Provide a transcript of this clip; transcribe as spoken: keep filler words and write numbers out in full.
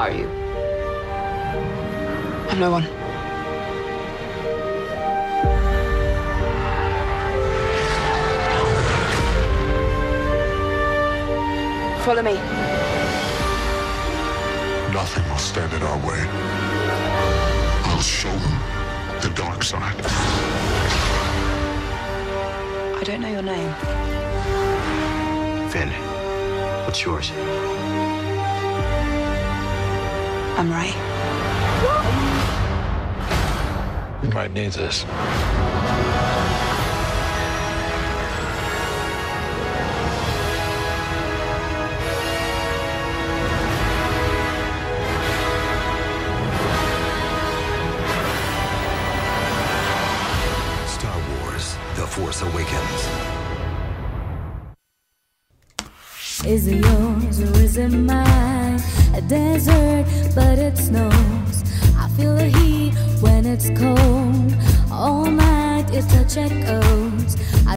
are you? I'm no one. Follow me. Nothing will stand in our way. I'll show them the dark side. I don't know your name. Finn, what's yours? I'm Ray. You might need this. Star Wars: The Force Awakens. Is it yours or is it mine? A desert, but it snows. I feel the heat when it's cold. All night it touch echoes. I